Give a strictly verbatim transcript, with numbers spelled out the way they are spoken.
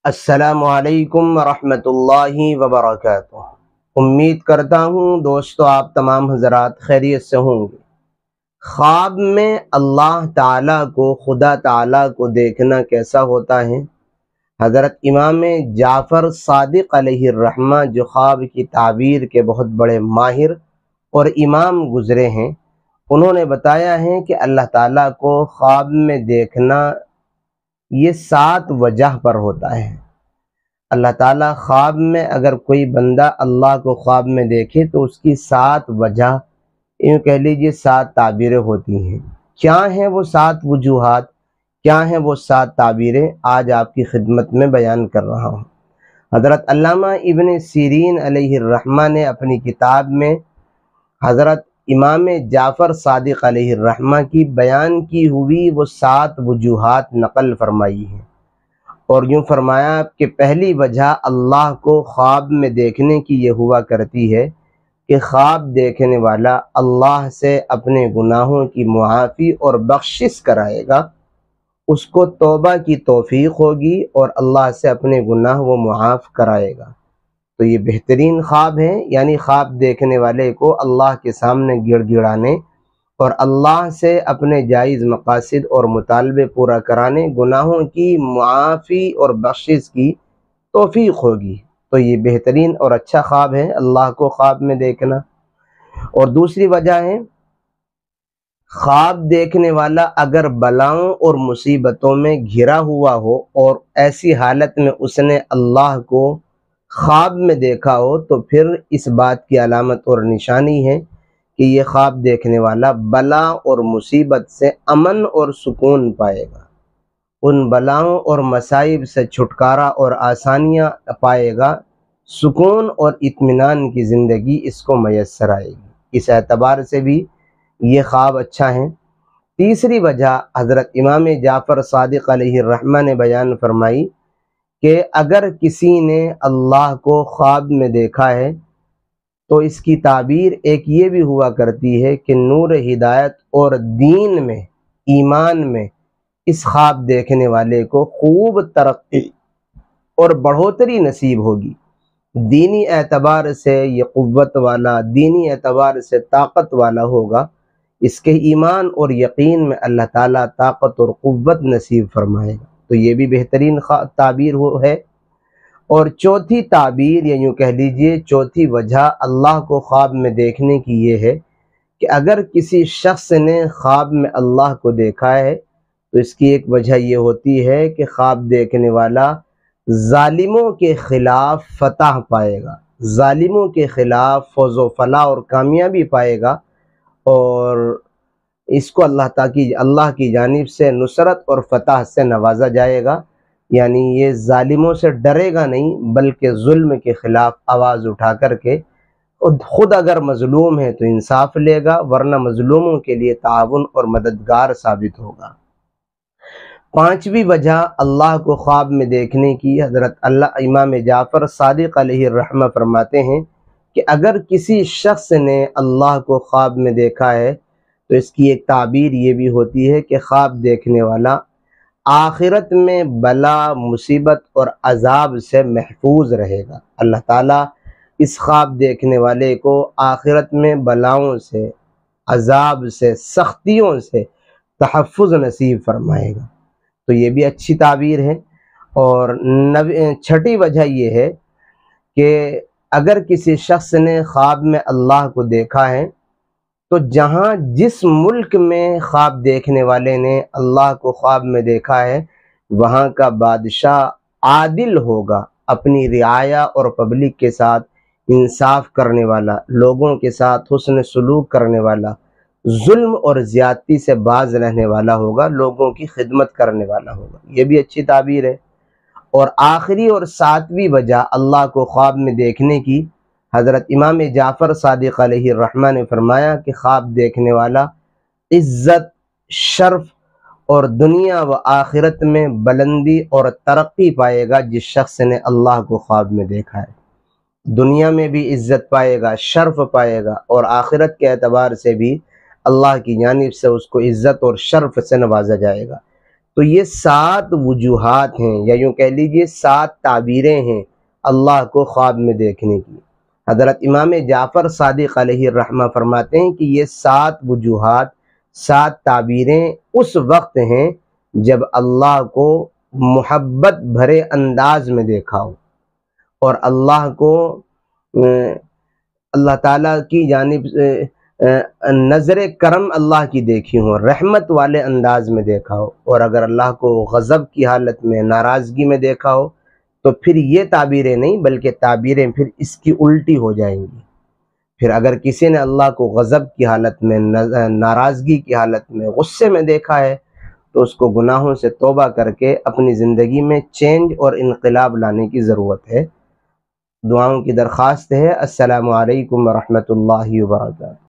السلام علیکم ورحمۃ اللہ وبرکاتہ۔ امید کرتا ہوں دوستو آپ تمام حضرات خیریت سے ہوں گے۔ خواب میں اللہ تعالیٰ کو خدا تعالیٰ کو دیکھنا کیسا ہوتا ہے؟ حضرت امام جعفر صادق علیہ الرحمہ جو خواب کی تعبیر کے بہت بڑے ماہر اور امام گزرے ہیں، انہوں نے بتایا ہے کہ اللہ تعالیٰ کو خواب میں دیکھنا یہ سات وجہ پر ہوتا ہے۔ اللہ تعالیٰ خواب میں اگر کوئی بندہ اللہ کو خواب میں دیکھے تو اس کی سات وجہ، یوں کہہ لیجیے سات تعبیریں ہوتی ہیں۔ کیا ہیں وہ سات وجوہات، کیا ہیں وہ سات تعبیریں، آج آپ کی خدمت میں بیان کر رہا ہوں۔ حضرت علامہ ابن سیرین علیہ الرحمہ نے اپنی کتاب میں حضرت امام جعفر صادق علیہ الرحمہ کی بیان کی ہوئی وہ سات وجوہات نقل فرمائی ہیں، اور یوں فرمایا کہ پہلی وجہ اللہ کو خواب میں دیکھنے کی یہ ہوا کرتی ہے کہ خواب دیکھنے والا اللہ سے اپنے گناہوں کی معافی اور بخشش کرائے گا، اس کو توبہ کی توفیق ہوگی اور اللہ سے اپنے گناہ وہ معاف کرائے گا۔ تو یہ بہترین خواب ہے، یعنی خواب دیکھنے والے کو اللہ کے سامنے گڑ گڑانے اور اللہ سے اپنے جائز مقاصد اور مطالبے پورا کرانے، گناہوں کی معافی اور بخشش کی توفیق ہوگی۔ تو یہ بہترین اور اچھا خواب ہے اللہ کو خواب میں دیکھنا۔ اور دوسری وجہ ہے، خواب دیکھنے والا اگر بلاؤں اور مصیبتوں میں گھرا ہوا ہو اور ایسی حالت میں اس نے اللہ کو خواب میں دیکھا ہو تو پھر اس بات کی علامت اور نشانی ہے کہ یہ خواب دیکھنے والا بلا اور مصیبت سے امن اور سکون پائے گا، ان بلاؤں اور مصائب سے چھٹکارا اور آسانیاں پائے گا، سکون اور اطمینان کی زندگی اس کو میسر آئے گی۔ اس اعتبار سے بھی یہ خواب اچھا ہے۔ تیسری وجہ حضرت امام جعفر صادق علیہ الرحمہ نے بیان فرمائی کہ اگر کسی نے اللہ کو خواب میں دیکھا ہے تو اس کی تعبیر ایک یہ بھی ہوا کرتی ہے کہ نور ہدایت اور دین میں، ایمان میں اس خواب دیکھنے والے کو خوب ترقی اور بڑھوتری نصیب ہوگی۔ دینی اعتبار سے یہ قوت والا، دینی اعتبار سے طاقت والا ہوگا، اس کے ایمان اور یقین میں اللہ تعالیٰ طاقت اور قوت نصیب فرمائے گا۔ تو یہ بھی بہترین تعبیر ہو ہے۔ اور چوتھی تعبیر یا یوں کہہ لیجئے چوتھی وجہ اللہ کو خواب میں دیکھنے کی یہ ہے کہ اگر کسی شخص نے خواب میں اللہ کو دیکھا ہے تو اس کی ایک وجہ یہ ہوتی ہے کہ خواب دیکھنے والا ظالموں کے خلاف فتح پائے گا، ظالموں کے خلاف فوز و فلاح اور کامیابی پائے گا، اور اس کو اللہ تعالی اللہ کی جانب سے نصرت اور فتح سے نوازا جائے گا، یعنی یہ ظالموں سے ڈرے گا نہیں بلکہ ظلم کے خلاف آواز اٹھا کر کے خود اگر مظلوم ہے تو انصاف لے گا، ورنہ مظلوموں کے لیے تعاون اور مددگار ثابت ہوگا۔ پانچویں وجہ اللہ کو خواب میں دیکھنے کی حضرت اللہ امام جعفر صادق علیہ الرحمہ فرماتے ہیں کہ اگر کسی شخص نے اللہ کو خواب میں دیکھا ہے تو اس کی ایک تعبیر یہ بھی ہوتی ہے کہ خواب دیکھنے والا آخرت میں بلا، مصیبت اور عذاب سے محفوظ رہے گا۔ اللہ تعالیٰ اس خواب دیکھنے والے کو آخرت میں بلاؤں سے، عذاب سے، سختیوں سے تحفظ نصیب فرمائے گا۔ تو یہ بھی اچھی تعبیر ہے۔ اور چھٹی وجہ یہ ہے کہ اگر کسی شخص نے خواب میں اللہ کو دیکھا ہے تو جہاں جس ملک میں خواب دیکھنے والے نے اللہ کو خواب میں دیکھا ہے وہاں کا بادشاہ عادل ہوگا، اپنی رعایا اور پبلک کے ساتھ انصاف کرنے والا، لوگوں کے ساتھ حسن سلوک کرنے والا، ظلم اور زیادتی سے باز رہنے والا ہوگا، لوگوں کی خدمت کرنے والا ہوگا۔ یہ بھی اچھی تعبیر ہے۔ اور آخری اور ساتویں وجہ اللہ کو خواب میں دیکھنے کی حضرت امام جعفر صادق علیہ الرحمہ نے فرمایا کہ خواب دیکھنے والا عزت، شرف اور دنیا و آخرت میں بلندی اور ترقی پائے گا جس شخص نے اللہ کو خواب میں دیکھا ہے۔ دنیا میں بھی عزت پائے گا، شرف پائے گا، اور آخرت کے اعتبار سے بھی اللہ کی جانب سے اس کو عزت اور شرف سے نوازا جائے گا۔ تو یہ سات وجوہات ہیں، یا یوں کہہ لیجئے سات تعبیریں ہیں اللہ کو خواب میں دیکھنے کی۔ حضرت امام جعفر صادق علیہ الرحمہ فرماتے ہیں کہ یہ سات وجوہات، سات تعبیریں اس وقت ہیں جب اللہ کو محبت بھرے انداز میں دیکھا ہو، اور اللہ کو اللہ تعالیٰ کی جانب سے نظر کرم اللہ کی دیکھی ہو، رحمت والے انداز میں دیکھا ہو، اور اگر اللہ کو غضب کی حالت میں، ناراضگی میں دیکھا ہو تو پھر یہ تعبیریں نہیں بلکہ تعبیریں پھر اس کی الٹی ہو جائیں گی۔ پھر اگر کسی نے اللہ کو غضب کی حالت میں، ناراضگی کی حالت میں، غصے میں دیکھا ہے تو اس کو گناہوں سے توبہ کر کے اپنی زندگی میں چینج اور انقلاب لانے کی ضرورت ہے۔ دعاؤں کی درخواست ہے۔ السلام علیکم ورحمۃ اللہ وبرکاتہ۔